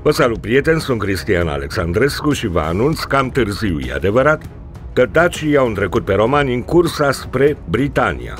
Vă salut, prieteni, sunt Cristian Alexandrescu și vă anunț cam târziu, e adevărat, că dacii au întrecut pe romani în cursa spre Britania.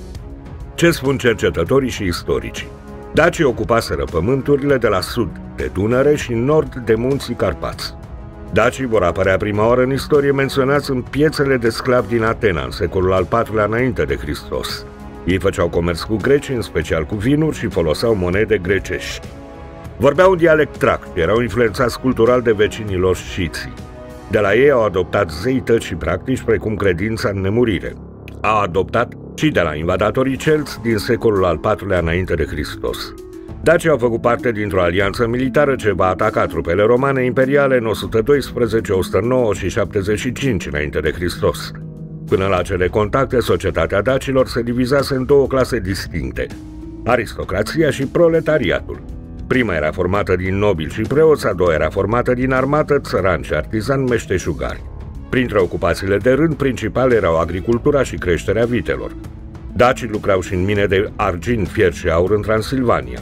Ce spun cercetătorii și istoricii? Dacii ocupaseră pământurile de la sud de Dunăre și nord de munții Carpați. Dacii vor apărea prima oară în istorie menționați în piețele de sclavi din Atena, în secolul al IV-lea înainte de Hristos. Ei făceau comerț cu grecii, în special cu vinuri, și foloseau monede grecești. Vorbeau un dialect tract și erau influențați cultural de vecinii lor sciții. De la ei au adoptat zeități și practici precum credința în nemurire. Au adoptat și de la invadatorii celți din secolul al IV-lea înainte de Hristos. Dacii au făcut parte dintr-o alianță militară ce va ataca trupele romane imperiale în 112, 109 și 75 înainte de Hristos. Până la acele contacte, societatea dacilor se divizase în două clase distincte: aristocrația și proletariatul. Prima era formată din nobili și preoți, a doua era formată din armată, țărani și artizani meșteșugari. Printre ocupațiile de rând principale erau agricultura și creșterea vitelor. Dacii lucrau și în mine de argint, fier și aur în Transilvania.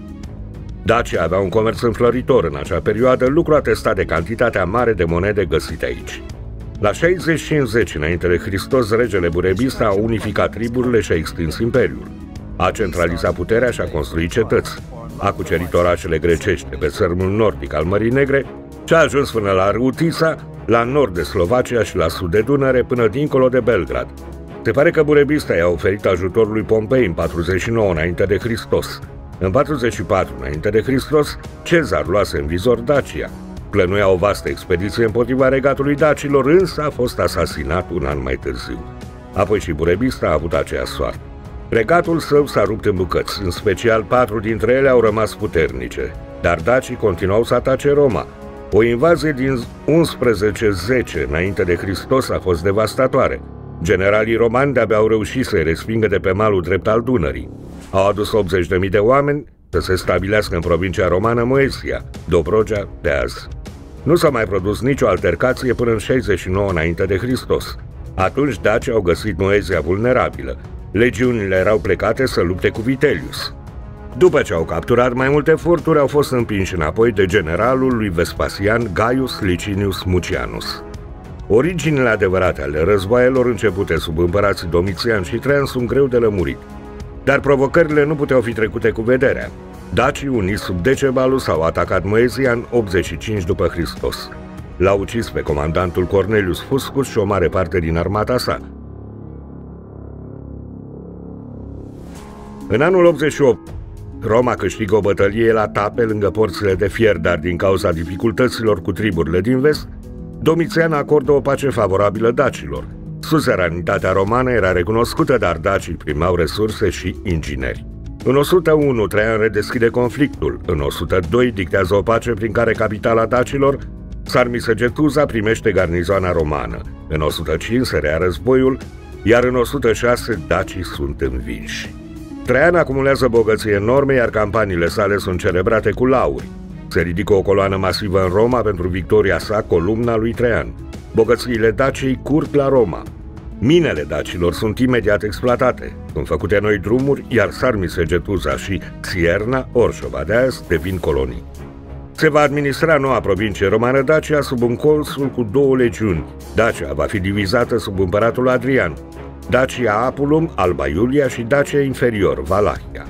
Dacii aveau un comerț înfloritor în acea perioadă, lucru atestat de cantitatea mare de monede găsite aici. La 60-50 înainte de Hristos, regele Burebista a unificat triburile și a extins imperiul. A centralizat puterea și a construit cetăți. A cucerit orașele grecești pe țărmul nordic al Mării Negre și a ajuns până la Rutița, la nord de Slovacia și la sud de Dunăre, până dincolo de Belgrad. Se pare că Burebista i-a oferit ajutorul lui Pompei în 49 înainte de Hristos. În 44 înainte de Hristos, Cezar luase în vizor Dacia. Plănuia o vastă expediție împotriva regatului dacilor, însă a fost asasinat un an mai târziu. Apoi și Burebista a avut aceeași soartă. Regatul său s-a rupt în bucăți, în special 4 dintre ele au rămas puternice, dar dacii continuau să atace Roma. O invazie din 11-10 înainte de Hristos a fost devastatoare. Generalii romani de-abia au reușit să-i respingă de pe malul drept al Dunării. Au adus 80.000 de oameni să se stabilească în provincia romană Moesia, Dobrogea de azi. Nu s-a mai produs nicio altercație până în 69 înainte de Hristos. Atunci dacii au găsit Moesia vulnerabilă. Legiunile erau plecate să lupte cu Vitellius. După ce au capturat mai multe forturi, au fost împinși înapoi de generalul lui Vespasian, Gaius Licinius Mucianus. Originile adevărate ale războaielor începute sub împărații Domitian și Traian sunt greu de lămurit, dar provocările nu puteau fi trecute cu vederea. Dacii, uniți sub Decebalus, au atacat Moesia în 85 după Hristos. L-au ucis pe comandantul Cornelius Fuscus și o mare parte din armata sa. În anul 88, Roma câștigă o bătălie la Tape, lângă porțile de fier, dar din cauza dificultăților cu triburile din vest, Domitian acordă o pace favorabilă dacilor. Suzeranitatea romană era recunoscută, dar dacii primeau resurse și ingineri. În 101, Traian redeschide conflictul. În 102, dictează o pace prin care capitala dacilor, Sarmisegetusa, primește garnizoana romană. În 105 se rea războiul, iar în 106 dacii sunt învinși. Traian acumulează bogății enorme, iar campaniile sale sunt celebrate cu lauri. Se ridică o coloană masivă în Roma pentru victoria sa, columna lui Traian. Bogățiile Daciei curg la Roma. Minele dacilor sunt imediat exploatate. Sunt făcute noi drumuri, iar Sarmisegetusa și Țierna, Orșova de azi, devin colonii. Se va administra noua provincie romană Dacia sub un consul cu 2 legiuni. Dacia va fi divizată sub împăratul Adrian: Dacia Apulum, Alba Iulia, și Dacia Inferior, Valahia.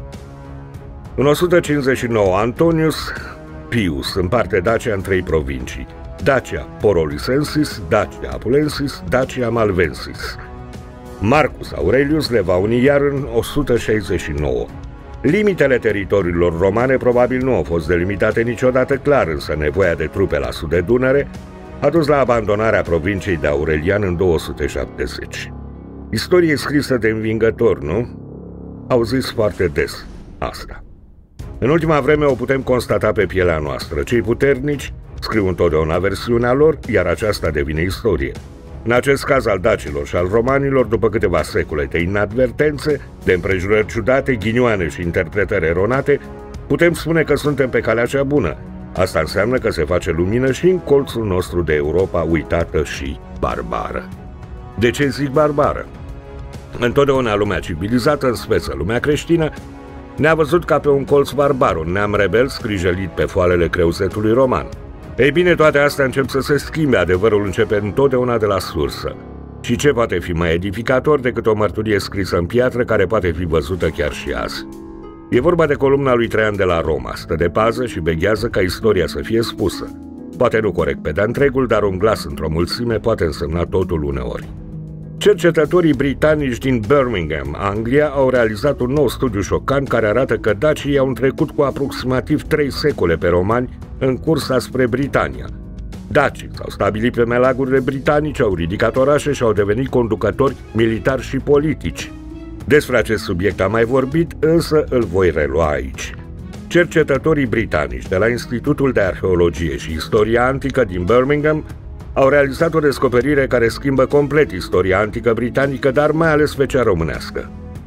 În 159, Antonius Pius împarte Dacia în 3 provincii: Dacia Porolicensis, Dacia Apulensis, Dacia Malvensis. Marcus Aurelius le va uni iar în 169. Limitele teritoriilor romane probabil nu au fost delimitate niciodată clar, însă nevoia de trupe la sud de Dunăre a dus la abandonarea provinciei de Aurelian în 270. Istorie scrisă de învingători, nu? Au zis foarte des asta. În ultima vreme o putem constata pe pielea noastră. Cei puternici scriu întotdeauna versiunea lor, iar aceasta devine istorie. În acest caz al dacilor și al romanilor, după câteva secole de inadvertențe, de împrejurări ciudate, ghinioane și interpretări eronate, putem spune că suntem pe calea cea bună. Asta înseamnă că se face lumină și în colțul nostru de Europa uitată și barbară. De ce zic barbară? Întotdeauna lumea civilizată, în speță lumea creștină, Ne-a văzut ca pe un colț barbar, un neam rebel scrijelit pe foalele creusetului roman. Ei bine, toate astea încep să se schimbe, adevărul începe întotdeauna de la sursă. Și ce poate fi mai edificator decât o mărturie scrisă în piatră care poate fi văzută chiar și azi? E vorba de columna lui Traian de la Roma, stă de pază și beghează ca istoria să fie spusă. Poate nu corect pe de-a întregul, dar un glas într-o mulțime poate însemna totul uneori. Cercetătorii britanici din Birmingham, Anglia, au realizat un nou studiu șocant care arată că dacii au trecut cu aproximativ 3 secole pe romani în cursa spre Britania. Dacii s-au stabilit pe meleagurile britanice, au ridicat orașe și au devenit conducători militari și politici. Despre acest subiect am mai vorbit, însă îl voi relua aici. Cercetătorii britanici de la Institutul de Arheologie și Istoria Antică din Birmingham au realizat o descoperire care schimbă complet istoria antică britanică, dar mai ales pe cea românească.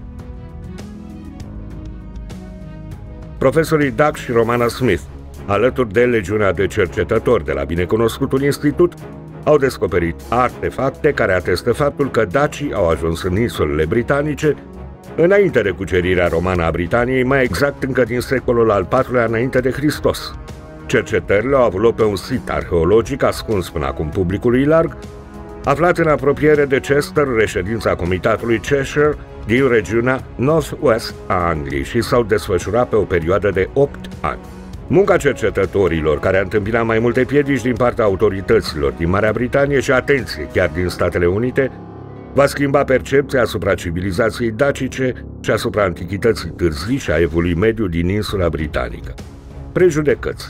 Profesorii Doug și Romana Smith, alături de legiunea de cercetători de la binecunoscutul institut, au descoperit artefacte care atestă faptul că dacii au ajuns în insulele britanice înainte de cucerirea romană a Britaniei, mai exact încă din secolul al IV-lea înainte de Hristos. Cercetările au avut loc pe un sit arheologic ascuns până acum publicului larg, aflat în apropiere de Chester, reședința comitatului Cheshire din regiunea North West a Angliei, și s-au desfășurat pe o perioadă de 8 ani. Munca cercetătorilor, care a întâmpinat mai multe piedici din partea autorităților din Marea Britanie și, atenție, chiar din Statele Unite, va schimba percepția asupra civilizației dacice și asupra antichității târzii și a evului mediu din insula britanică. Prejudecăți.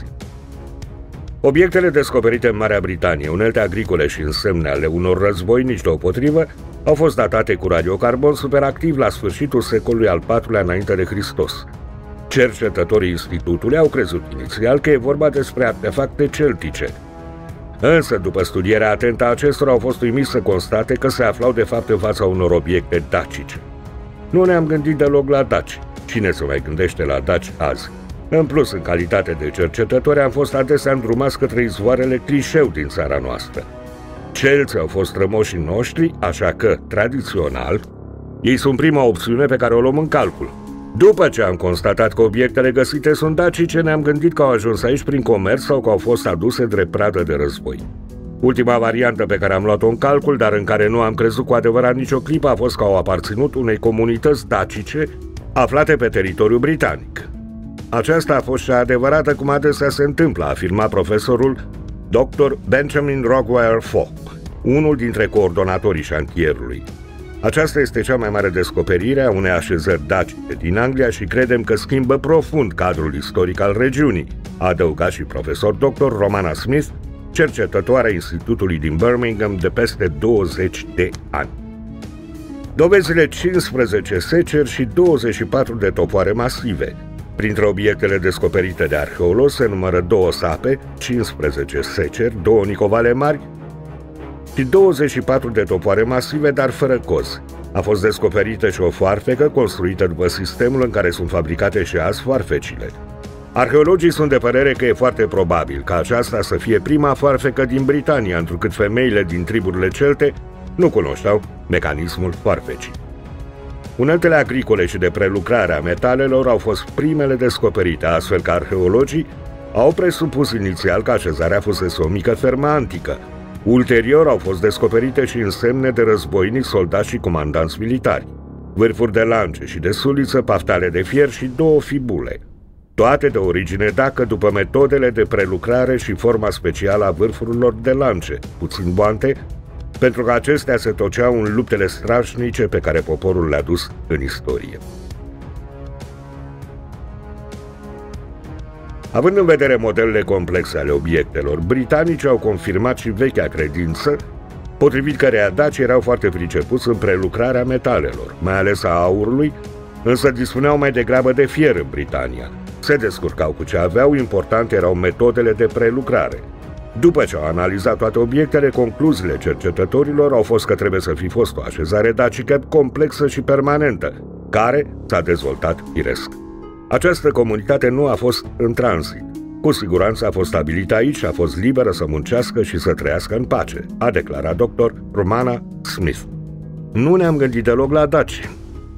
Obiectele descoperite în Marea Britanie, unelte agricole și însemne ale unor războinici deopotrivă, au fost datate cu radiocarbon superactiv la sfârșitul secolului al IV-lea înainte de Hristos. Cercetătorii institutului au crezut inițial că e vorba despre artefacte celtice. Însă, după studierea atentă a acestora, au fost uimiți să constate că se aflau de fapt în fața unor obiecte dacice. Nu ne-am gândit deloc la daci. Cine se mai gândește la daci azi? În plus, în calitate de cercetători, am fost adesea îndrumați către izvoarele clișeu din țara noastră. Celții au fost strămoșii noștri, așa că, tradițional, ei sunt prima opțiune pe care o luăm în calcul. După ce am constatat că obiectele găsite sunt dacice, ne-am gândit că au ajuns aici prin comerț sau că au fost aduse drept pradă de război. Ultima variantă pe care am luat-o în calcul, dar în care nu am crezut cu adevărat nicio clipă, a fost că au aparținut unei comunități dacice aflate pe teritoriul britanic. Aceasta a fost cea adevărată, cum adesea se întâmplă, a afirmat profesorul Dr. Benjamin Rockwell Fogg, unul dintre coordonatorii șantierului. Aceasta este cea mai mare descoperire a unei așezări dacice din Anglia și credem că schimbă profund cadrul istoric al regiunii, a adăugat și profesor dr. Romana Smith, cercetătoarea Institutului din Birmingham de peste 20 de ani. Dovezile 15 seceri și 24 de topoare masive. Printre obiectele descoperite de arheologi se numără 2 sape, 15 seceri, 2 nicovale mari și 24 de topoare masive, dar fără cozi. A fost descoperită și o foarfecă construită după sistemul în care sunt fabricate și azi foarfecile. Arheologii sunt de părere că e foarte probabil ca aceasta să fie prima foarfecă din Britania, întrucât femeile din triburile celte nu cunoșteau mecanismul foarfecii. Uneltele agricole și de prelucrare a metalelor au fost primele descoperite, astfel că arheologii au presupus inițial că așezarea fusese o mică fermă antică. Ulterior au fost descoperite și însemne de războinici, soldați și comandanți militari, vârfuri de lance și de suliță, paftale de fier și 2 fibule, toate de origine dacă după metodele de prelucrare și forma specială a vârfurilor de lance, puțin boante, pentru că acestea se toceau în luptele strașnice pe care poporul le-a dus în istorie. Având în vedere modelele complexe ale obiectelor, britanicii au confirmat și vechea credință, potrivit căreia dacii erau foarte pricepuți în prelucrarea metalelor, mai ales a aurului, însă dispuneau mai degrabă de fier în Britania. Se descurcau cu ce aveau, importante erau metodele de prelucrare. După ce au analizat toate obiectele, concluziile cercetătorilor au fost că trebuie să fi fost o așezare dacică complexă și permanentă, care s-a dezvoltat firesc. Această comunitate nu a fost în tranzit. Cu siguranță a fost stabilită aici și a fost liberă să muncească și să trăiască în pace, a declarat dr. Romana Smith. Nu ne-am gândit deloc la daci.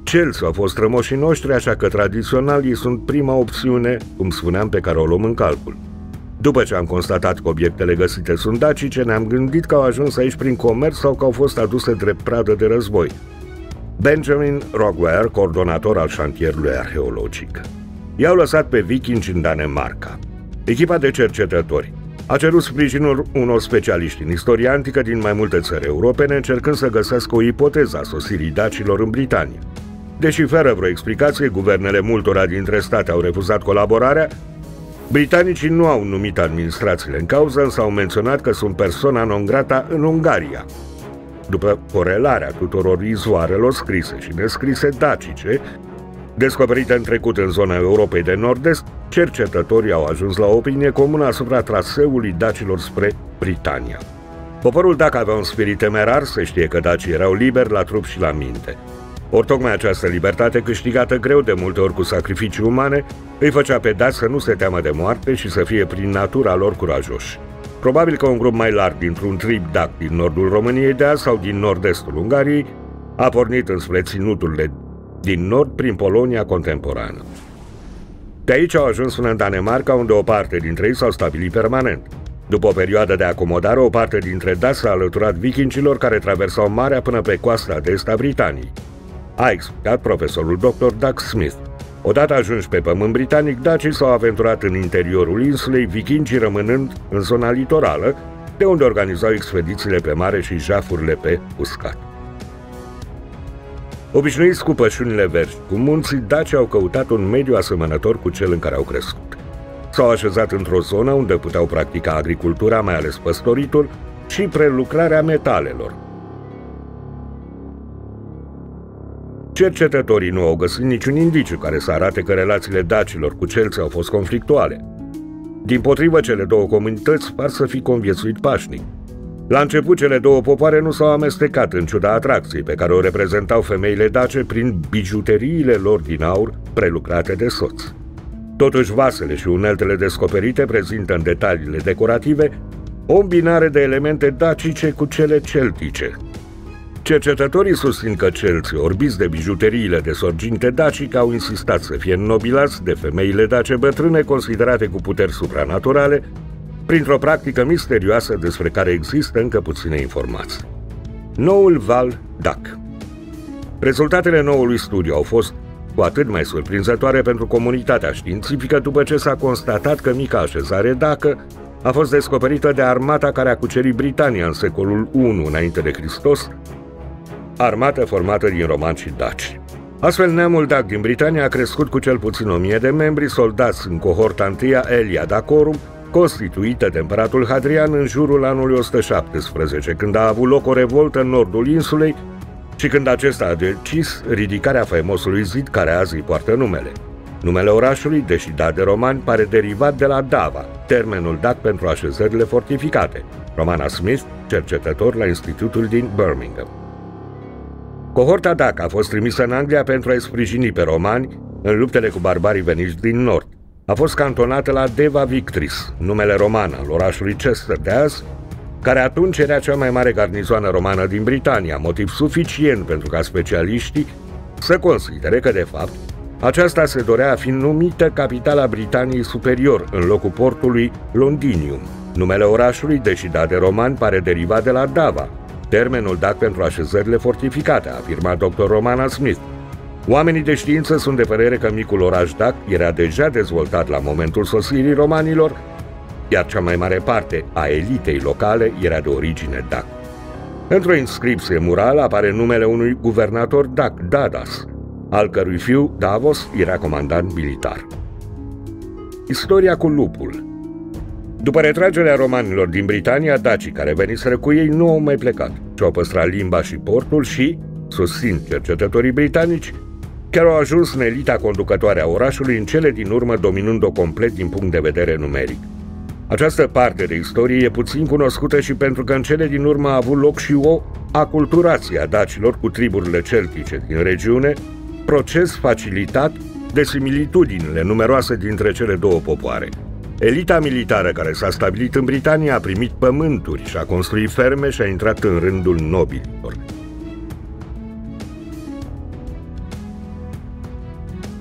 Celți au fost strămoșii noștri, așa că tradițional ei sunt prima opțiune, cum spuneam, pe care o luăm în calcul. După ce am constatat că obiectele găsite sunt dacice, ne-am gândit că au ajuns aici prin comerț sau că au fost aduse drept pradă de război. Benjamin Rogware, coordonator al șantierului arheologic. I-au lăsat pe vikingi în Danemarca. Echipa de cercetători a cerut sprijinul unor specialiști în istoria antică din mai multe țări europene, încercând să găsească o ipoteză a sosirii dacilor în Britania. Deși fără vreo explicație, guvernele multora dintre state au refuzat colaborarea, britanicii nu au numit administrațiile în cauză, însă au menționat că sunt persona non grata în Ungaria. După corelarea tuturor izoarelor scrise și nescrise dacice, descoperite în trecut în zona Europei de Nord-Est, cercetătorii au ajuns la o opinie comună asupra traseului dacilor spre Britania. Poporul dac avea un spirit temerar, se știe că dacii erau liberi la trup și la minte. Ori tocmai această libertate, câștigată greu, de multe ori cu sacrificii umane, îi făcea pe daci să nu se teamă de moarte și să fie prin natura lor curajoși. Probabil că un grup mai larg dintr-un trib dac din nordul României de azi sau din nord-estul Ungariei a pornit înspre ținuturile din nord prin Polonia contemporană. De aici au ajuns până în Danemarca, unde o parte dintre ei s-au stabilit permanent. După o perioadă de acomodare, o parte dintre daci s-a alăturat vikingilor care traversau marea până pe coasta de est a Britaniei, a explicat profesorul dr. Doug Smith. Odată ajunși pe pământ britanic, dacii s-au aventurat în interiorul insulei, vikingii rămânând în zona litorală, de unde organizau expedițiile pe mare și jafurile pe uscat. Obișnuiți cu pășunile verzi, cu munții, dacii au căutat un mediu asemănător cu cel în care au crescut. S-au așezat într-o zonă unde puteau practica agricultura, mai ales păstoritul, și prelucrarea metalelor. Cercetătorii nu au găsit niciun indiciu care să arate că relațiile dacilor cu celții au fost conflictuale. Dimpotrivă, cele două comunități par să fi conviețuit pașnic. La început, cele două popoare nu s-au amestecat în ciuda atracției pe care o reprezentau femeile dace prin bijuteriile lor din aur prelucrate de soț. Totuși, vasele și uneltele descoperite prezintă în detaliile decorative o îmbinare de elemente dacice cu cele celtice. Cercetătorii susțin că celții, orbiți de bijuteriile de sorginte dacice, au insistat să fie înnobilați de femeile dace bătrâne considerate cu puteri supranaturale, printr-o practică misterioasă despre care există încă puține informații. Noul val Dac. Rezultatele noului studiu au fost cu atât mai surprinzătoare pentru comunitatea științifică după ce s-a constatat că mica așezare dacă a fost descoperită de armata care a cucerit Britania în secolul I înainte de Hristos, armată formată din romani și daci. Astfel, neamul dac din Britania a crescut cu cel puțin 1000 de membri, soldați în cohorta întâia Aelia Dacorum, constituită de împăratul Hadrian în jurul anului 117, când a avut loc o revoltă în nordul insulei și când acesta a decis ridicarea faimosului zid care azi îi poartă numele. Numele orașului, deși dat de romani, pare derivat de la Dava, termenul dat pentru așezările fortificate. Romana Smith, cercetător la institutul din Birmingham. Cohorta dac a fost trimisă în Anglia pentru a-i sprijini pe romani în luptele cu barbarii veniți din nord. A fost cantonată la Deva Victris, numele roman al orașului Chester de azi, care atunci era cea mai mare garnizoană romană din Britania, motiv suficient pentru ca specialiștii să considere că, de fapt, aceasta se dorea a fi numită capitala Britaniei Superior, în locul portului Londinium. Numele orașului, deși dat de romani, pare derivat de la Dava, termenul dat pentru așezările fortificate, a afirmat dr. Romana Smith. Oamenii de știință sunt de părere că micul oraș dac era deja dezvoltat la momentul sosirii romanilor, iar cea mai mare parte a elitei locale era de origine dac. Într-o inscripție murală apare numele unui guvernator dac, Dadas, al cărui fiu, Davos, era comandant militar. Istoria cu lupul. După retragerea romanilor din Britania, dacii care veniseră cu ei nu au mai plecat, ci au păstrat limba și portul și, susțin cercetătorii britanici, chiar au ajuns în elita conducătoare a orașului, în cele din urmă dominând-o complet din punct de vedere numeric. Această parte de istorie e puțin cunoscută și pentru că în cele din urmă a avut loc și o aculturație a dacilor cu triburile celtice din regiune, proces facilitat de similitudinile numeroase dintre cele două popoare. Elita militară care s-a stabilit în Britania a primit pământuri și a construit ferme și a intrat în rândul nobililor.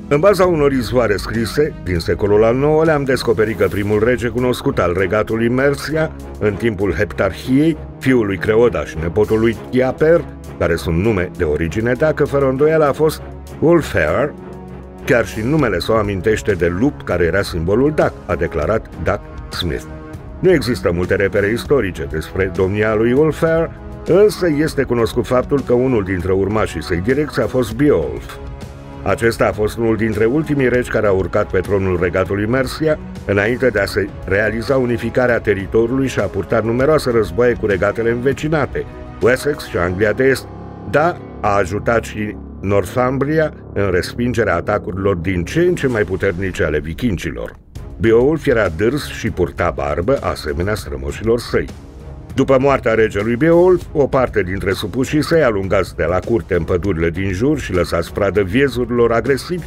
În baza unor izvoare scrise din secolul al IX-lea am descoperit că primul rege cunoscut al regatului Mercia, în timpul heptarhiei, fiul lui Creoda și nepotul lui Chiaper, care sunt nume de origine dacă, fără îndoială a fost Wulfhere. Chiar și numele său amintește de lup, care era simbolul dac, a declarat Duck Smith. Nu există multe repere istorice despre domnia lui Wulfhere, însă este cunoscut faptul că unul dintre urmașii săi direcți a fost Beowulf. Acesta a fost unul dintre ultimii regi care a urcat pe tronul regatului Mercia, înainte de a se realiza unificarea teritoriului și a purtat numeroase războaie cu regatele învecinate, Wessex și Anglia de Est, dar a ajutat și Northumbria în respingerea atacurilor din ce în ce mai puternice ale vikingilor. Beowulf era dârs și purta barbă, asemenea strămoșilor săi. După moartea regelui Beowulf, o parte dintre supușii săi, alungați de la curte în pădurile din jur și lăsați pradă viezurilor agresivi,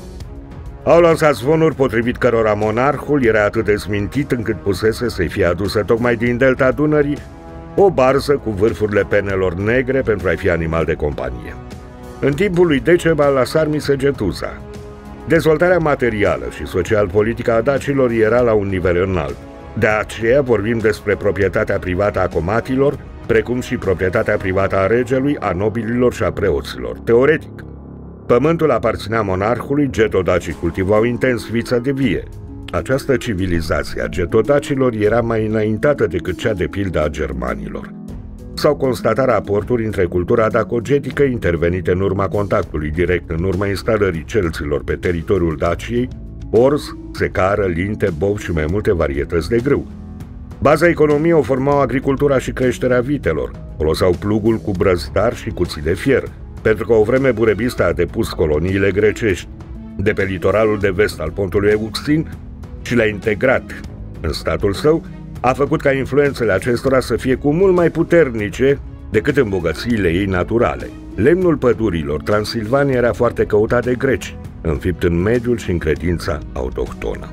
au lansat zvonuri potrivit cărora monarhul era atât de smintit încât pusese să-i fie adusă tocmai din delta Dunării o barză cu vârfurile penelor negre pentru a-i fi animal de companie. În timpul lui Decebal la Sarmisegetusa, dezvoltarea materială și social-politică a dacilor era la un nivel înalt. De aceea vorbim despre proprietatea privată a comatilor, precum și proprietatea privată a regelui, a nobililor și a preoților. Teoretic, pământul aparținea monarhului, getodacii cultivau intens vița de vie. Această civilizație a getodacilor era mai înaintată decât cea de pildă a germanilor. S-au constatat raporturi între cultura dacogetică intervenite în urma contactului direct în urma instalării celților pe teritoriul Daciei, orz, secară, linte, bov și mai multe varietăți de grâu. Baza economiei o formau agricultura și creșterea vitelor, foloseau plugul cu brăzdar și cuții de fier, pentru că o vreme Burebista a depus coloniile grecești de pe litoralul de vest al pontului Euxin și le-a integrat în statul său, a făcut ca influențele acestora să fie cu mult mai puternice decât în bogățiile ei naturale. Lemnul pădurilor Transilvania era foarte căutat de greci, înfipt în mediul și în credința autohtonă.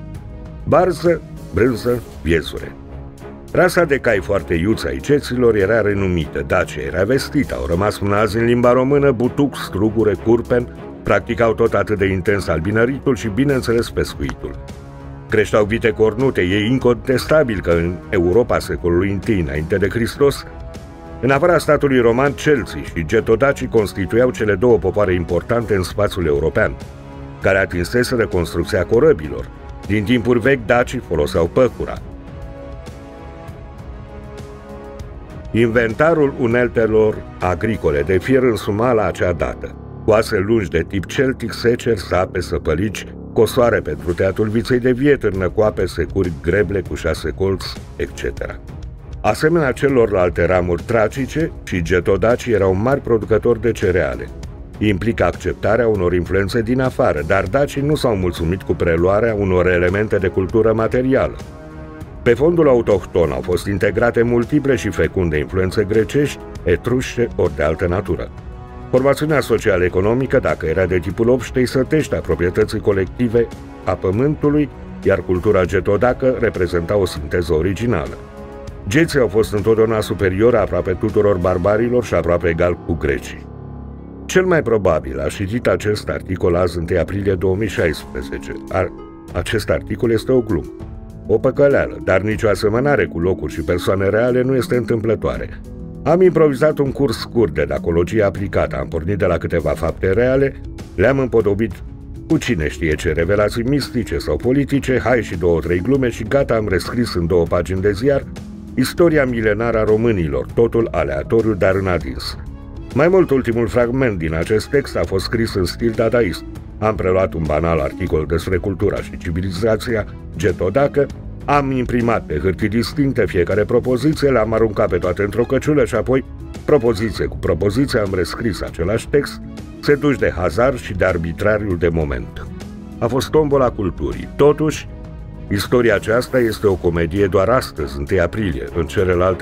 Barză, brânză, viezure. Rasa de cai foarte iuți ai ceților era renumită, Dacia era vestită, au rămas până azi în limba română butuc, strugure, curpen, practicau tot atât de intens albinăritul și, bineînțeles, pescuitul. Creșteau vite cornute, e incontestabil că în Europa secolului I înainte de Hristos, în afara statului roman, celții și getodacii constituiau cele două popoare importante în spațiul european, care atinseseră construcția corăbilor. Din timpuri vechi, dacii foloseau păcura. Inventarul uneltelor agricole de fier însuma la acea dată: coase lungi de tip celtic, seceri, sape, săpălici, cosoare pentru teatul viței de vie, târnăcoape, securi, greble cu 6 colți, etc. Asemenea celorlalte ramuri tracice, și getodacii erau mari producători de cereale. Implică acceptarea unor influențe din afară, dar dacii nu s-au mulțumit cu preluarea unor elemente de cultură materială. Pe fondul autohton au fost integrate multiple și fecunde influențe grecești, etrușe ori de altă natură. Formațiunea social-economică, dacă era de tipul obștei sătești a proprietății colective a pământului, iar cultura getodacă reprezenta o sinteză originală. Geții au fost întotdeauna superiori aproape tuturor barbarilor și aproape egal cu grecii. Cel mai probabil a citit acest articol azi, 1 aprilie 2016. Acest articol este o glumă, o păcăleală, dar nicio asemănare cu locuri și persoane reale nu este întâmplătoare. Am improvizat un curs scurt de dacologie aplicată, am pornit de la câteva fapte reale, le-am împodobit cu cine știe ce revelații mistice sau politice, hai și 2-3 glume și gata, am rescris în 2 pagini de ziar istoria milenară a românilor, totul aleatoriu, dar în adins. Mai mult, ultimul fragment din acest text a fost scris în stil dadaist. Am preluat un banal articol despre cultura și civilizația getodacă, am imprimat pe hârtii distincte fiecare propoziție, le-am aruncat pe toate într-o căciulă și apoi, propoziție cu propoziție, am rescris același text, seduși de hazard și de arbitrariul de moment. A fost tombola culturii. Totuși, istoria aceasta este o comedie doar astăzi, 1 aprilie. În celelalte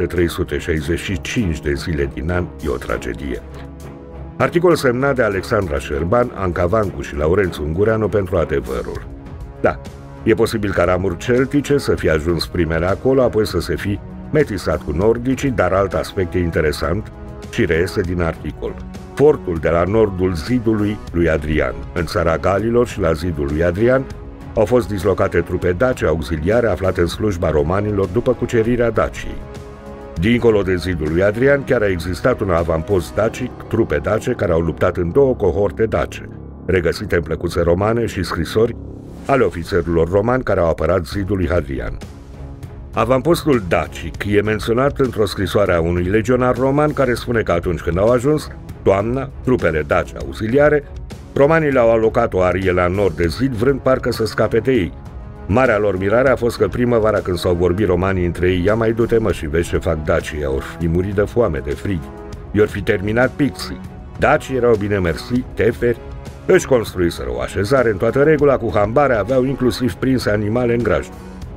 365 de zile din an e o tragedie. Articol semnat de Alexandra Șerban, Anca Vancu și Laurențiu Ungureanu pentru Adevărul. Da, e posibil ca ramuri celtice să fie ajuns primele acolo, apoi să se fi metisat cu nordicii, dar alt aspect e interesant, Și reiese din articol: fortul de la nordul zidului lui Adrian. În țara Galilor și la zidul lui Adrian au fost dislocate trupe dace auxiliare aflate în slujba romanilor după cucerirea Daciei. Dincolo de zidul lui Adrian chiar a existat un avampost dacic, trupe dace care au luptat în două cohorte dace, regăsite în plăcuțe romane și scrisori ale ofițerilor romani care au apărat zidul lui Hadrian. Avampostul dacic e menționat într-o scrisoare a unui legionar roman care spune că atunci când au ajuns toamna, trupele dace auxiliare, romanii le-au alocat o arie la nord de zid, vrând parcă să scape de ei. Marea lor mirare a fost că primăvara, când s-au vorbit romanii între ei: ia mai du-te mă și vezi ce fac dacii, or fi murit de foame, de frig, i-or fi terminat pixii. Dacii erau bine mersi, teferi, își construiseră o așezare în toată regula, cu hambare, aveau inclusiv prinse animale în grajd.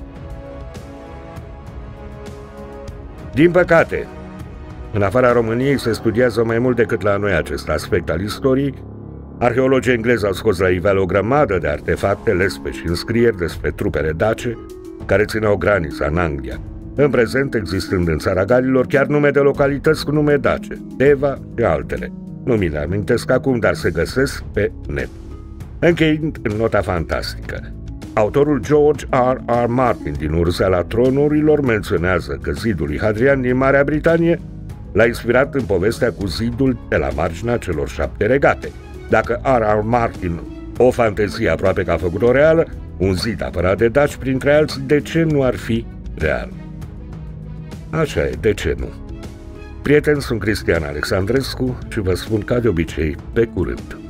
Din păcate, în afara României se studiază mai mult decât la noi acest aspect al istoriei. Arheologii englezi au scos la iveală o grămadă de artefacte, lespe și înscrieri despre trupele dace care țineau granița în Anglia, în prezent existând în țara Galilor chiar nume de localități cu nume dace, Deva și altele. Nu mi le amintesc acum, dar se găsesc pe net. Încheind în nota fantastică, autorul George R.R. Martin din Urzeala Tronurilor menționează că zidul lui Hadrian din Marea Britanie l-a inspirat în povestea cu zidul de la marginea celor 7 regate. Dacă R.R. Martin o fantezie aproape că a făcut-o reală, un zid apărat de daci printre alții, de ce nu ar fi real? Așa e, de ce nu? Prieteni, sunt Cristian Alexandrescu și vă spun ca de obicei, pe curând!